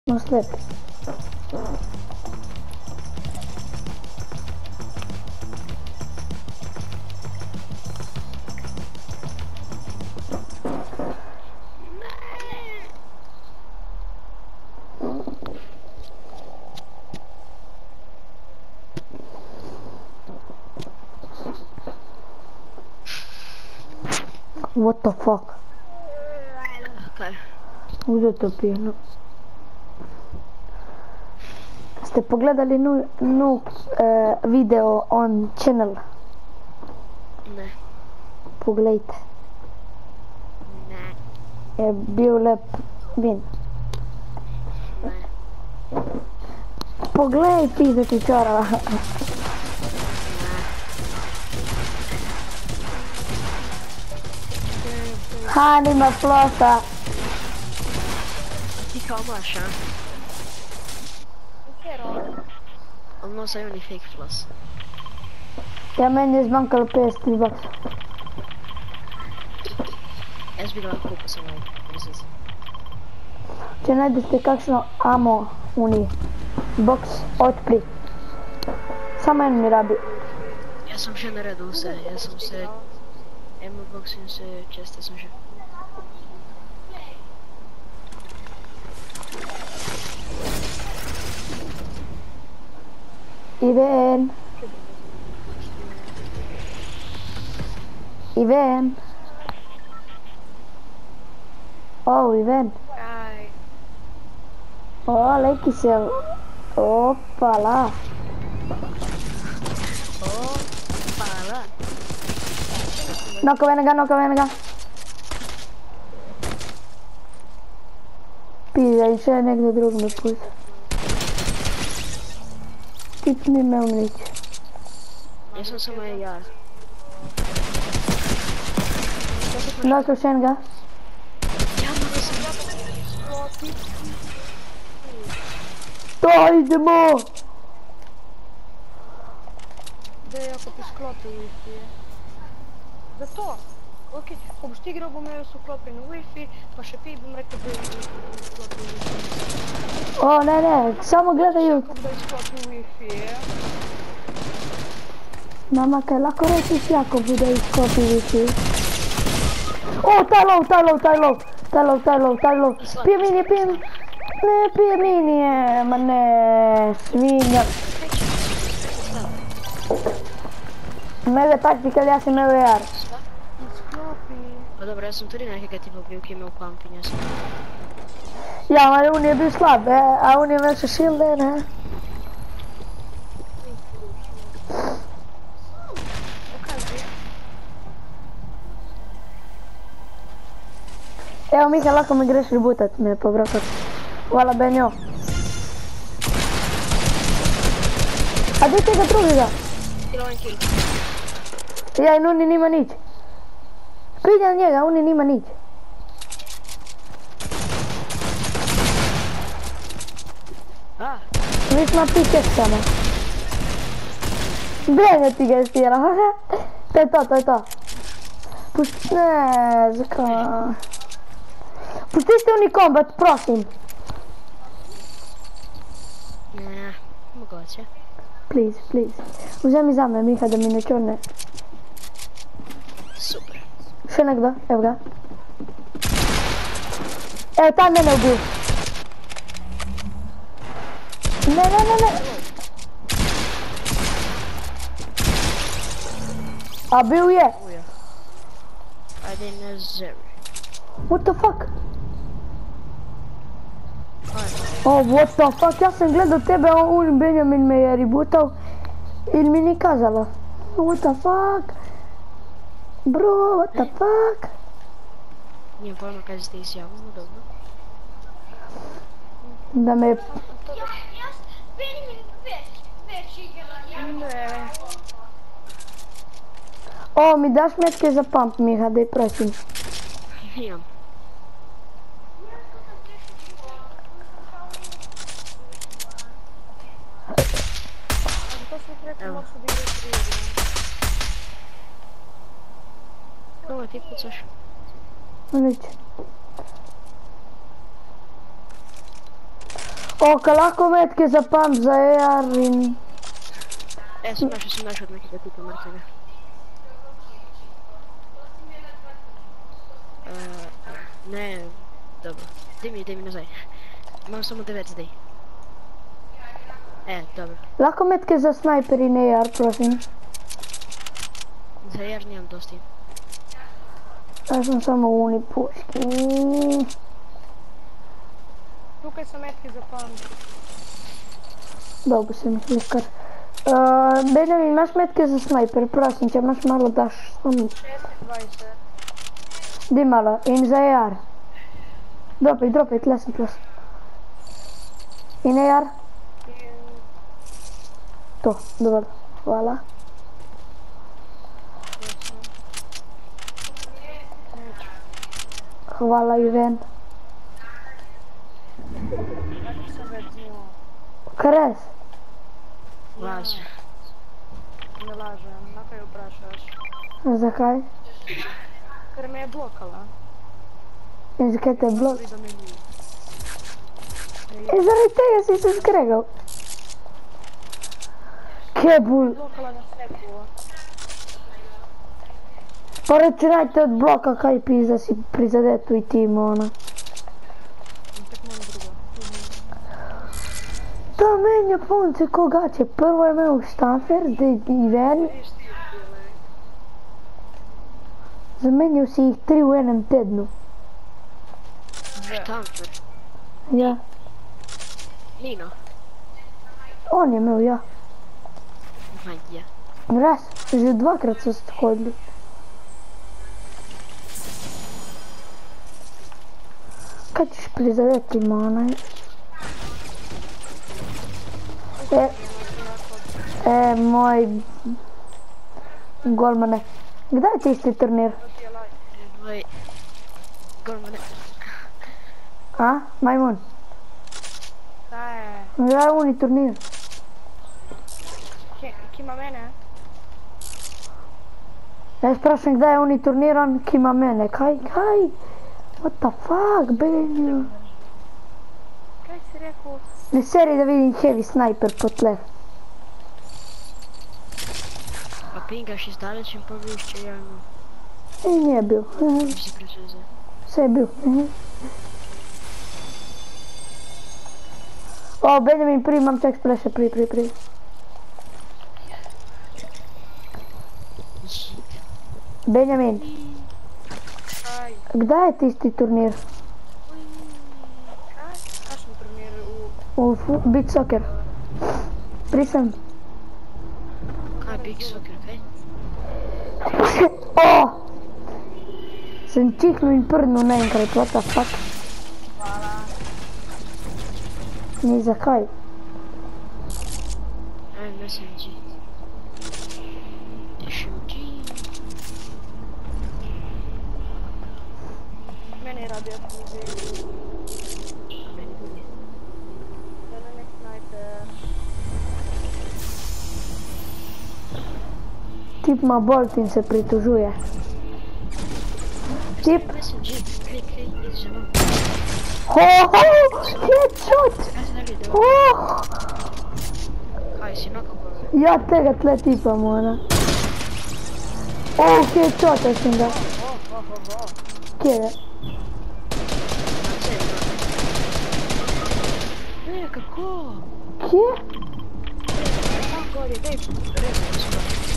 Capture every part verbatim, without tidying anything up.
No slep. What the fuck? Okay. Uzeti pijenu. Ste pogledali nu, nu uh, video on channel? Ne. Pogledajte. Ne. Je bil lep vin. Ne. Poglej pizda ti čara. Ha, nima flosa. Ti kao maš, a? Ali no, sad oni fake floss. Ja, meni je zmankalo pedeset tri baksa. Jaz bi ga lahko kupil samo brziz. Če najdete kakšno amo uni, box odpri. Samo en mi rabi. Jaz sem že naredil vse, jaz sem se... Ammo box in vse česte sem že. Iven. Iven. Oh, Iven. Aj. Oh, leki se. Opala. Opala. Noko venega, noko venega. Pizda, in še nekdo drug mi pusti. Tip ni imel nič. Jaz sem samo en jar. Noko še enega. Ja, moram sem ja. To, idemo! Daj, ako ti sklopil Wi-Fi. Da to. Ok, ko boš ti igral, bom jaz vklopil na Wi-Fi, pa še pi bom rekel, da je sklopil Wi-Fi. O, ne, ne, samo gledaju. Kako da je sklopil Wi-Fi, je? Mama, kaj lahko rečiš, jako bude izkopi Wi-Fi? O, taj lov, taj lov, taj lov, taj lov, taj lov, taj lov. Pije mini, pije mini. Ne, pije mini je, ma ne, svinja. Mele taktika, ja sam imao jar. Pa dobro, ja sam tudi nekega tipa bil, ki je imel pumping, ja sam. Ja, ma on je bil slab, e, a on je imel še šilde, ne? Evo Mika, lako mi greš rebutat, me povrakat. Hvala Benjo. A gdje tega drugega? Kill one kill. Ja, in oni nima nič. Pridi na njega, oni nima nič. A, Mi smo piček samo. Benjo ti ga je stira. To je to, to je to. Pušti, ne, zakaj? Pustite oni kombat, prosim. ne, mogoče. Please, please. Vzemi za me, Miha, da mi ne čorne. Super. Še nekdo, evo ga. Evo, tam mene ubil. Ne, ne, ne, ne. A bil je. Uja. Ajde na zero. What the fuck? Ajde. Oh, what the fuck? Ja sam gledao tebe, on Benjamin me je rebootal i mi ni kazalo. What the fuck? Bro, what the fuck? Nije pojma kaj ste izjavili, dobro. Da me... Ne. O, mi daš metke za pump, Miha, daj prosim. Imam. To sam ti rekao, moću da igra tri igra. Koga ti pucaš? Nič. O, ka lako metke za pump, za A R i... E, sam našao, sam našao od nekega tipa mrtvega. Uh, ne, dobro. Daj mi, daj mi nazaj. Imam samo devet zdaj. E, dobro. Lako metke za snajper i A R, prosim. Za A R nijem dosti. Ja sam samo u uni puški. Tukaj so metke za pump. Dobro se mi flikar. Uh, Benjamin, imaš metke za snajper, prosim će, imaš malo daš samo. šest dvadeset. Di malo, in za A R. Dropaj, dropaj, tle sam, tle sam. In A R? To, dobro, hvala. Hvala Iven. Kako sam već znao? Kres? Laže. Ne lažem, na kaj vprašaš? Zakaj? Ker me je blokala. In zakaj te blok? Pridi do meni. I zaradi tega si se skregal. Kebul. Blokala na sneku. Pa računajte od bloka kaj pizda si prizadetu i tim ona. Tek malo drugo. Da menja punce koga će. Prvo je imao štafer, da je Iven. Vidiš ti bile. Zamenio si ih tri u jednom tednu. Štamper. Ja. Nino. On je imao ja. Vanja. Raz, že dvakrat su se hodili. Kad ćeš prizadeti mana? E, e, moj golmane. Gdje ti isti turnir? Moj... Golmane. A? Majmun? Šta je? Gdje je uni turnir? Kima mene? Ja sprašam gdje je uni turnir, on kima mene. Kaj, kaj? What the fuck, Benju? Kaj si rekao? Ne seri da vidim heavy sniper po tle. Pa pingaš iz dalećem povišće javno. I nije bio. Misli prezveze. Sve je bio. O, Benjamin, prvi imam čak spleše, prvi, prvi, prvi. Benjamin, Kaj? gdje je ti isti turnir? Kaj? Kašem turnir u... U fu- Beat Soccer. Prisam. Kaj Big Soccer, kaj? O! Sam čihnu in prdnu naenkrat, what the fuck? Hvala. Ni za kaj. Aj, messenger. Meni radi aktiviziju. Meni bude. Mene nek snajper. Tip ma Boltin se pritužuje. Tip. Messenger, kaj, kaj, idi za mnom. Ho, ho, headshot! Kaj se ne vidi? Oh! Kaj si nakon koga? Ja tega tle tipa mona. Oh, headshota sam ga. Oh, oh, oh, oh. Kje je? E, kako? Kje? Tam gore, daj, rezaj smo.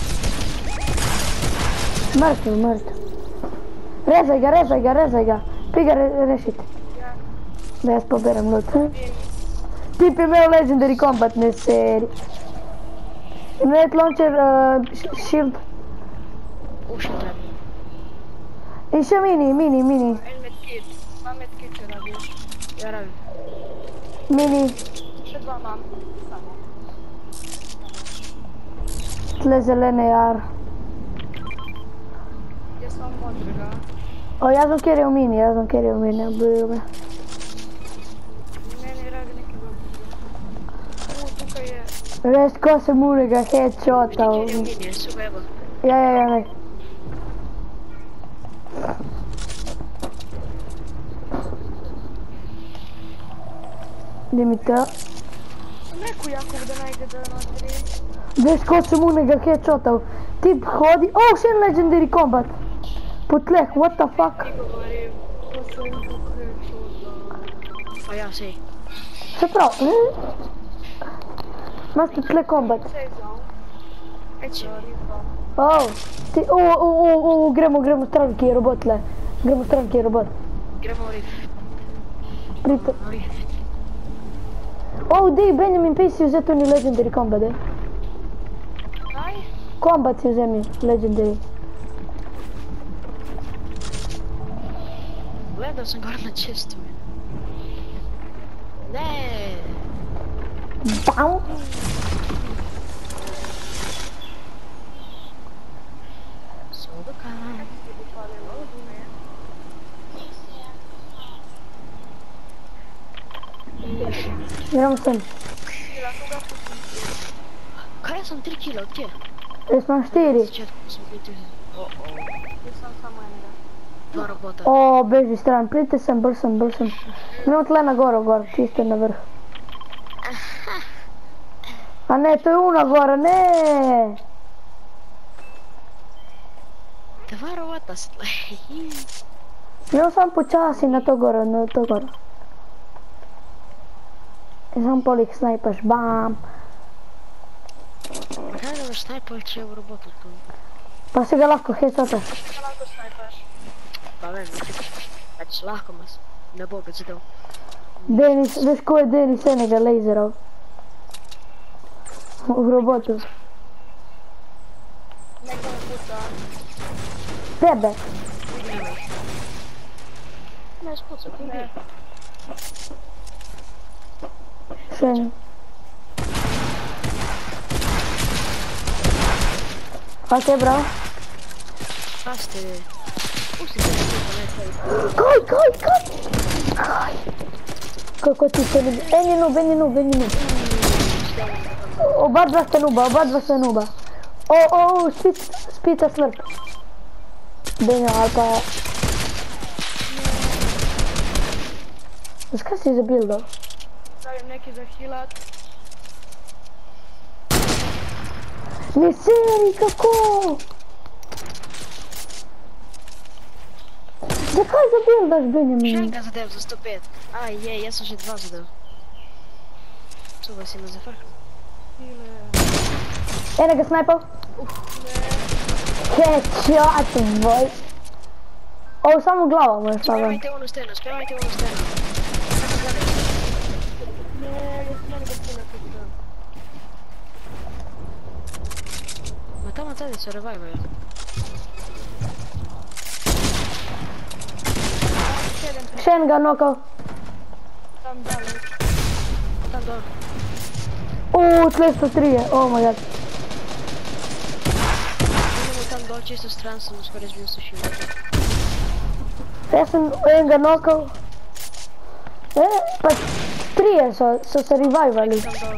Mrtvo, mrtvo. Rezaj ga, rezaj ga, rezaj ga. Pi ga re rešite. Ja. Da ja spoberem loot. Tip je imao legendary combatne serije. Net launcher, uh, shield. Ušli treba. I še mini, mini, mini. En medkit. Dva medkita radiš. Ja radim. Mini. Še dva mam. Samo. Tle zelene jar. Gdje sam modrega? O, ja sam kerio mini, ja sam kerio mini, oboju me. Meni radi neki dobro. U, tukaj je... Veš ko se murega headshota. Vidi mini, su ga evo. Ja, ja, ja, ne. Di mi to. Sam rekao Jakov da najde da natri. Veš ko sam u njega headshotao. Tip hodi, oh še legendary combat. Po tleh, what the fuck. Ti govorim, to sam im pokreću. Pa ja sej. Šta prav? Master tle combat. Sezao. Eći. Oh, ti, o, o, o, o, gremo, gremo stranki robotle. Gremo stranki robot. Gremo u rif. Prito. U rif. Oh, di, Benjamin, pi si uzeto ni legendary combat, eh? Kaj? Combat si uzemi, legendary. Gledao sam gore na čestu. Ne. Bam! Sodokan. Idemo sam. Kaj ja sam tri kila, od kje? Jesam štiri. Na začetku sam biti... O, o. Nisam samo enega. Dva robota. O, beži stran, pridite sem, brž sem, brž sem. Nemo tle na goro, gor, čisto na vrh. A ne, to je una gora, ne! Dva robota su tle. Idemo sam počasi na to goro, na to goro. I sam polik snajpaš, bam! Ma kaj da veš snajpal če je u robotu tu? Pa si ga lahko headshota. Kako snajpaš? Pa vem, znači lahko mas. Ne bo ga zadel. Denis, veš ko je Denis enega laserov? U robotu. Neko me puca. Tebe. Ne spucam, ti Ne. Še ne. Ok, bravo. Paste. Pusti se da pa ne tvoj. Kaj, kaj, kaj? Kaj? Kako ti se ljubi? En je noob, en je noob, en je noob. Oba dva ste nuba, oba dva ste nuba. O, o, o, spit, spica smrt. Benjo, ali pa... Zakaj si zabil dal? Stavim neki za healat. Ne seri, kako? Zakaj zabil daš, Še Benjamin? enega zadev za sto pet. Aj, je, jaz sem že dva zadev. Čuvaj si me zafrkal. Heale. Enega snajpal? Headshot, boj. Ovo samo glava mu je stavljam. Spevajte onu stenu, spevajte onu stenu. Ne, jaz meni ga puna kućam. Ma tamo tada se revivaju. Sedem Še enega nokal. tam dalej. Tam dole. Uuu, tle sto tri je, oh my god. Idemo tam dole čisto stran sam skoro izbio sa šivom. Jaz sem enega nokal. E, pa trije so, so se revivali. Tam dole.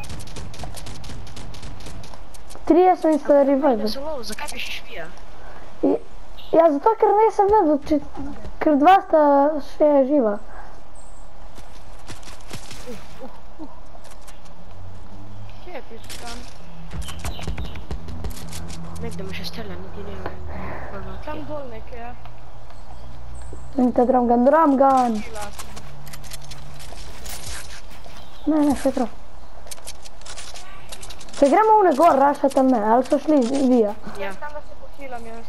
Trije so in se Ne revivali. su low, zakaj pišeš vija? I- Ja, zato ker nisem vedel, če, ker dva sta še živa. Kje je piš tam? Negdje me še strelja, niti ne pojma Tam odkje. dol neke, ja. In ta dramgan, dramgan. Healat. Ne, ne, še prav. Se gremo une gor, rašat ali ne, ali so šli vija. Ja. Tam da se pohealam jaz.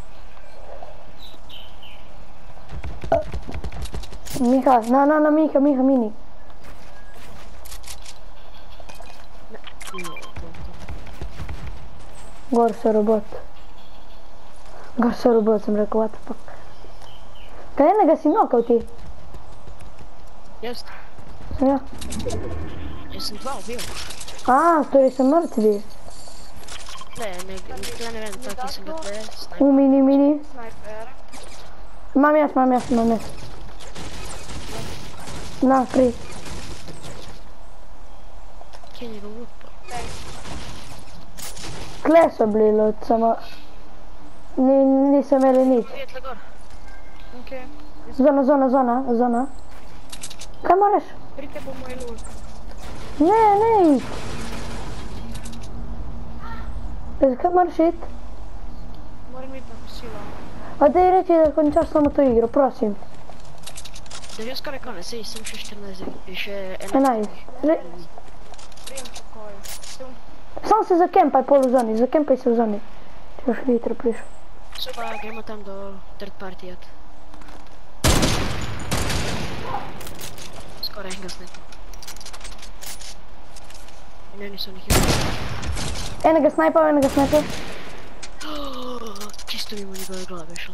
Miha, na, na, na, Miha, Miha, mini. No, to, to. Gor so robot. Gor so robot, sem rekel, what the fuck. Kaj enega si nokal ti? Jest. Ja. Jaz sem dva ubil. A, stori so mrtvi. Ne, ne, ja ne vem, taki sem ga tle, snajper. U mini, mini. Snajper. Imam jaz, imam jaz, imam jaz. Na, pri. Kje je njegov lupa? Tle so bili lud, samo... Ni, niso imeli nič. Je tle gor. Okej. Zona, zona, zona, zona. Kaj moraš? Prite po moj luk. Ne, ne ići. Bez kad moraš ići? Moram ići ako sila. A da i reći da končaš samo tu igru, prosim. Da je skoro konec, ej, sam še četrnaest, še Enajst. Re- Prijem čekaj. Sem Samo se zakempaj pol u zoni, zakempaj se u zoni. Če još vitra prišao. Soba, gremo tam do third partijat. Skoro enega snipa. I ne nisu nikih. Enega snajpao, enega snajpao. Čisto mimo njegove glave išla.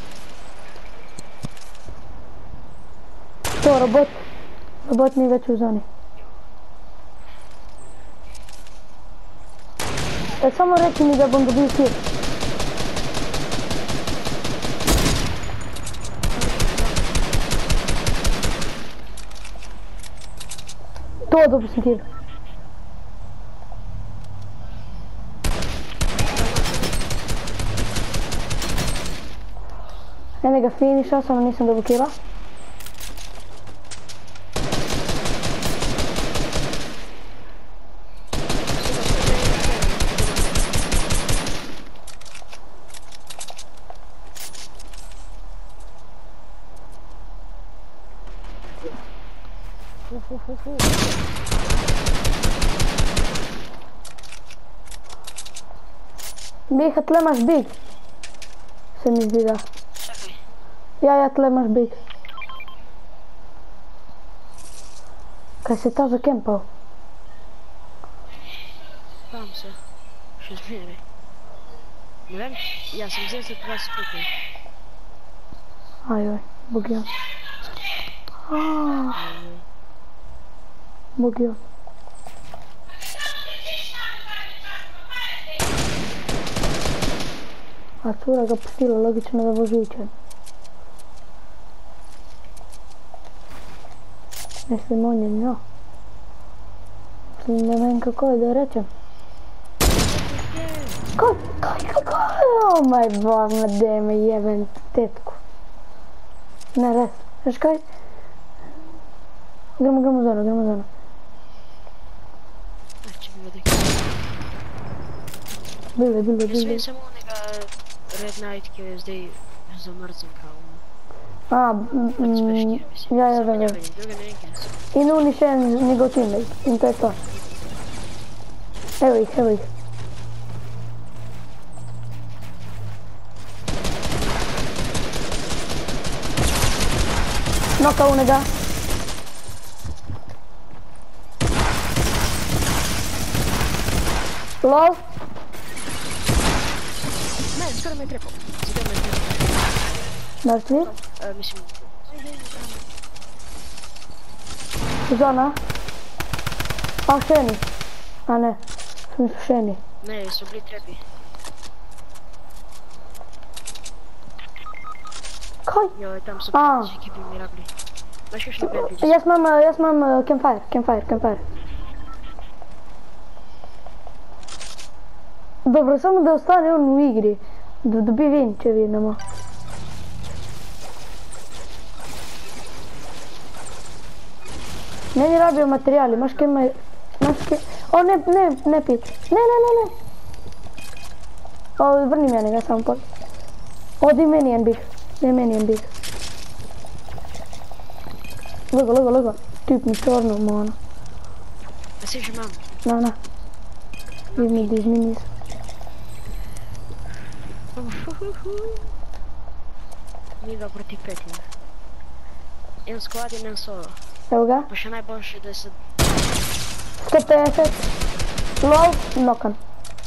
To, robot. Robot nije već u zoni. E, samo reći mi da bom dobio kill. To, dobio sam kill. Ene ga finišao, samo nisam dobio killa. Biha, tle imaš big. Se mi zdi da. Čekaj. Ja, ja, tle imaš big. Kaj se ta zakempao? Tam se. Še zmeri. Ne vem, ja sam zdaj se dva skupaj. Ajoj, bugio. Bugio. A cura ga pustila, logično da vozi učen. Mislim, on je njo. Mislim, ne vem kako je da rečem. Kaj, kaj, kaj, kaj? O moj bog, ma daj me jebem tetku. Ne, res. Znaš kaj? Gremo, gremo u zonu, gremo u zonu. Znači bi vodi. Bile, bile, Jaz bile. vem samo onega Red Knight, ki je zdaj zamrzen kao. A, mm, mm, ja, ja, Samo vem, njega vem. vidim, druga ne vem kje su. In oni še en njegov teammate. In to je to. Evo ih, evo ih. Noka unega. Lol. Ne, skoro me je trepao. Skoro me je trepao. Mrtvi. E, mislim, Zona. A, šeni. A ne. Su šeni. ne, su bili trepi. Kaj? Joj, tam su A. neki bi mirabli. Znaš još na predviđu? Jaz imam, eh, jaz imam eh, campfire, campfire, campfire. Dobro, samo da ostane on u igri. Da dobi vin, če vidimo. Ne mi rabio materijali, imaš kaj ima... Imaš kaj... O, ne, ne, ne pit. Ne, ne, ne, ne. O, vrni mene ga samo pol. Odi meni en bih. Ne, meni en bih. Logo, logo, logo. Tip mi čorno, mono. A si že mam. Na, na. Izmi, izmi, izmi. Nije ga proti petim. En squad i en solo. Evo ga. Pa še najboljše da se... sto pedeset. Lol, nokan.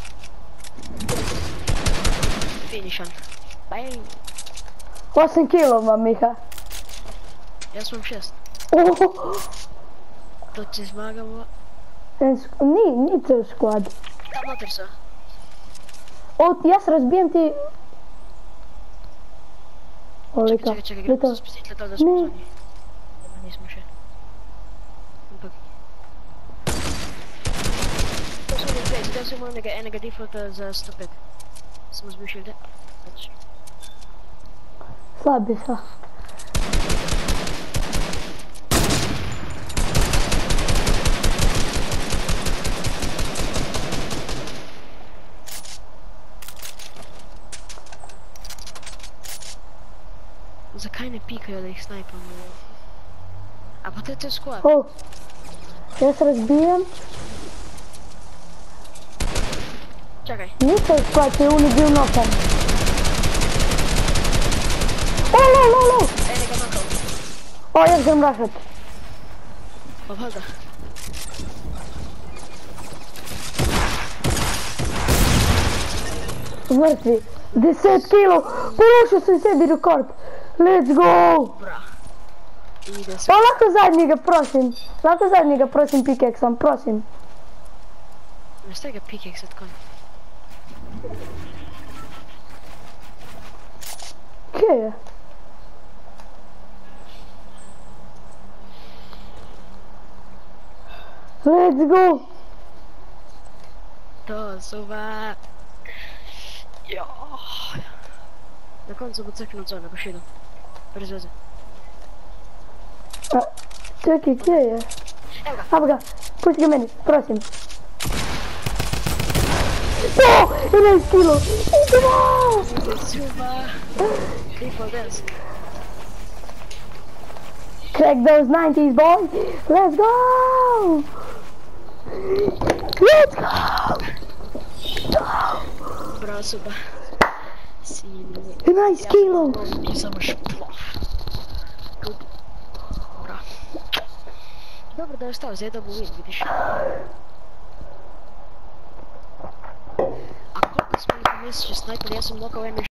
Finishan. Bang! osam kilova, Miha. Ja sam šest. Oh, To će zmagamo. en sk- ni, ni ceo squad. Tam noter su. O, ja se razbijem ti... O, leta, Čekaj, čekaj, čekaj, gremo leta. se spustiti letal da smo Ne. u zoni. Nema, nismo še. Ampak... To su ovdje dve, zdaj sam enega, enega defaulta za sto pet. Samo zbil shielde. Znači. Slabi sa. Daj ne pikaju da ih snajpamo. A pa to je to squad. O, ja se razbijem. Čekaj. Nisam squad, je uni bil nokan. O, lo, lo, lo. E, neka nokao. O, ja ćem rašat. Pa valjda. Mrtvi. Deset kilo. Porušio sam sebi rekord. Let's go. Bra. Ide Pa sve. lako zadnjega, prosim. Lako zadnjega, prosim, pikeksom, prosim. Ne staj ga pikek sad konj. Kje je? Let's go. To suva. Jo. Na koncu bo crknu od zone, baš idu. Bez veze. A, čekaj, kje je? Evo ga. Evo ga, pusti ga meni, prosim. O, jedanaest kilo. Idemo! Ide suva. Triple dance. Crack those nineties, boy. Let's go! Let's go! Bravo suba. Sine. jedanaest kilo. I samo šplof. Good. Bravo. Dobro da je ostao za jedan win, vidiš. A koliko smo ih u mjeseče snajpali, ja sam nokao jednu